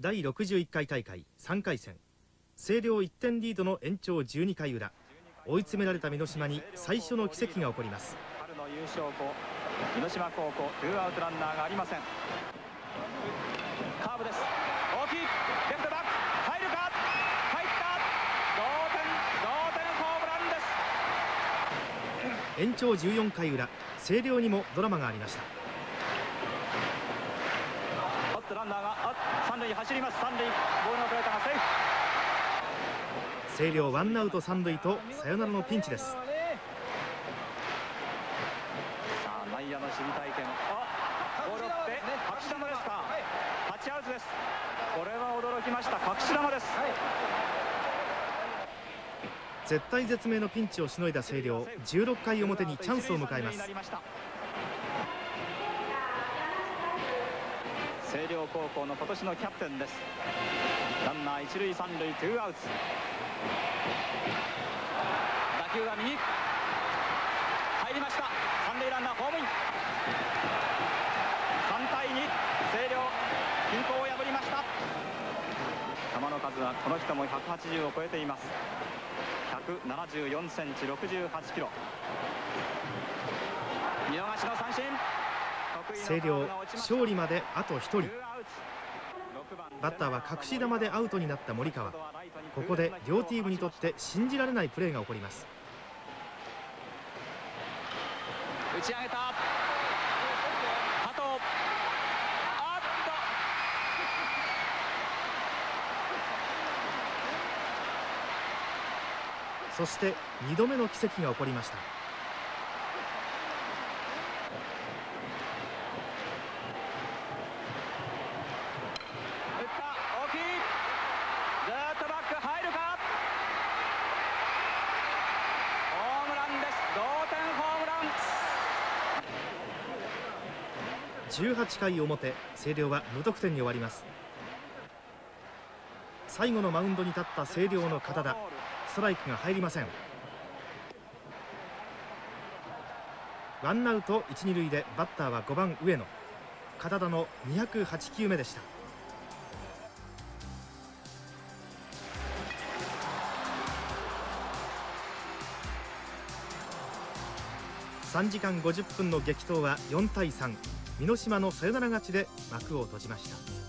第61回大会3回戦、星稜1点リードの延長12回裏、追い詰められた箕島に最初の奇跡が起こります。 春の優勝校箕島高校、ツーアウトランナーがありません。カーブです。大きいレフトバック入るか、入った。同点ホームランです。 延長14回裏、星稜にもドラマがありました。 ランナーが三塁に走ります。三塁ボールのプレートがセーフ。 星稜ワンアウト三塁とサヨナラのピンチです。 さあ内野の守備体験、ボールを振って隠し球ですか。タッチアウトです。これは驚きました。隠し球です。 絶体絶命のピンチをしのいだ星稜、16回表にチャンスを迎えます。 星稜高校の今年のキャプテンです。ランナー一塁三塁、ツーアウト。打球が右入りました。三塁ランナーホームイン。3対2、星稜均衡を破りました。球の数はこの人も180を超えています。174センチ、68キロ。見逃しの三振。 星稜勝利まであと1人。バッターは隠し球でアウトになった森川。ここで両チームにとって信じられないプレーが起こります。 打ち上げた加藤、 そして2度目の奇跡が起こりました。18回表、星稜は無得点に終わります。最後のマウンドに立った星稜の堅田、ストライクが入りません。ワンアウト一二塁でバッターは5番上野。堅田の208球目でした。3時間50分の激闘は4対3、箕島のサヨナラ勝ちで幕を閉じました。